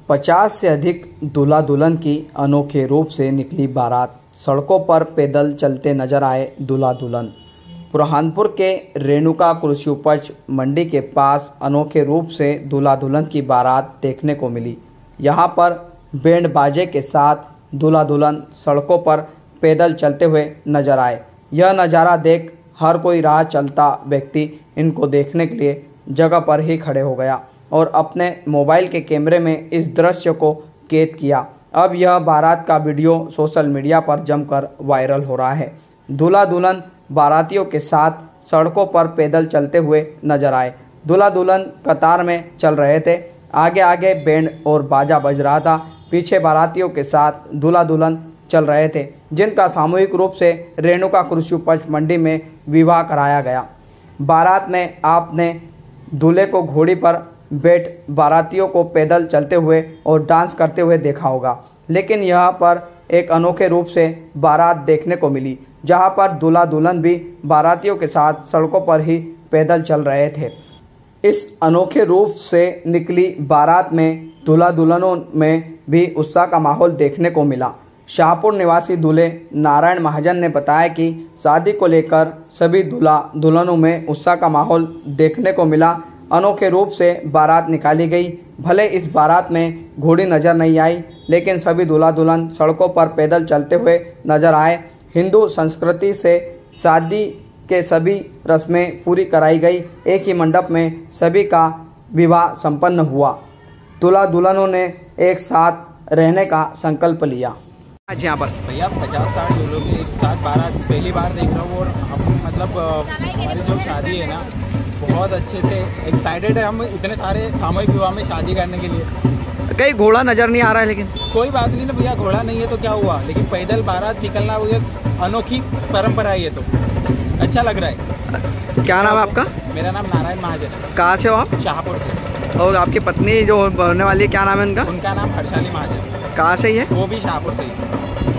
50 से अधिक दूल्हा दुल्हन की अनोखे रूप से निकली बारात। सड़कों पर पैदल चलते नजर आए दूल्हा दुल्हन। बुरहानपुर के रेणुका कृषि उपज मंडी के पास अनोखे रूप से दूल्हा दुल्हन की बारात देखने को मिली। यहां पर बैंड बाजे के साथ दूल्हा दुल्हन सड़कों पर पैदल चलते हुए नजर आए। यह नज़ारा देख हर कोई राह चलता व्यक्ति इनको देखने के लिए जगह पर ही खड़े हो गया और अपने मोबाइल के कैमरे में इस दृश्य को कैद किया। अब यह बारात का वीडियो सोशल मीडिया पर जमकर वायरल हो रहा है। दूल्हा दुल्हन बारातियों के साथ सड़कों पर पैदल चलते हुए नजर आए। दूल्हा दुल्हन कतार में चल रहे थे। आगे आगे बैंड और बाजा बज रहा था। पीछे बारातियों के साथ दूल्हा दुल्हन चल रहे थे, जिनका सामूहिक रूप से रेणुका कृषि उपज मंडी में विवाह कराया गया। बारात में आपने दूल्हे को घोड़ी पर बैठ बारातियों को पैदल चलते हुए और डांस करते हुए देखा होगा, लेकिन यहाँ पर एक अनोखे रूप से बारात देखने को मिली, जहाँ पर दूल्हा दुल्हन भी बारातियों के साथ सड़कों पर ही पैदल चल रहे थे। इस अनोखे रूप से निकली बारात में दूल्हा दुल्हनों में भी उत्साह का माहौल देखने को मिला। शाहपुर निवासी दूल्हे नारायण महाजन ने बताया कि शादी को लेकर सभी दूल्हा दुल्हनों में उत्साह का माहौल देखने को मिला। अनोखे रूप से बारात निकाली गई। भले इस बारात में घोड़ी नजर नहीं आई, लेकिन सभी दूल्हा दुल्हन सड़कों पर पैदल चलते हुए नजर आए। हिंदू संस्कृति से शादी के सभी रस्में पूरी कराई गई। एक ही मंडप में सभी का विवाह संपन्न हुआ। दूल्हा दुल्हनों ने एक साथ रहने का संकल्प लिया। आज यहाँ पर भैया 50-60 लोग एक साथ बारात पहली बार देख रहा हूँ और हम मतलब हमारी जो शादी है ना, बहुत अच्छे से एक्साइटेड है हम इतने सारे सामूहिक विवाह में शादी करने के लिए। कहीं घोड़ा नज़र नहीं आ रहा है, लेकिन कोई बात नहीं ना भैया, घोड़ा नहीं है तो क्या हुआ, लेकिन पैदल बारात निकलना वो एक अनोखी परंपरा है। ये तो अच्छा लग रहा है। क्या नाम है आपका? मेरा नाम नारायण महाजन। कहाँ से हो आप? शाहपुर से। और आपकी पत्नी जो बनने वाली है, क्या नाम है उनका? उनका नाम हर्षाली महाजन। कहाँ से ही है? वो भी शाहपुर से ही।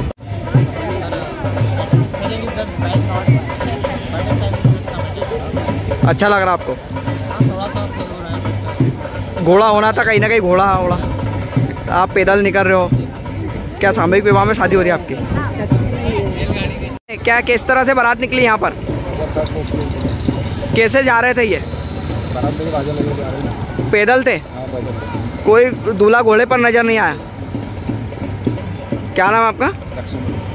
अच्छा लग रहा आपको? घोड़ा होना था, कहीं ना कहीं घोड़ा। आप पैदल निकल रहे हो। क्या सामूहिक विवाह में शादी हो रही है आपकी? क्या किस तरह से बारात निकली यहाँ पर? कैसे जा रहे थे ये? पैदल थे? कोई दूल्हा घोड़े पर नजर नहीं आया। क्या नाम है आपका?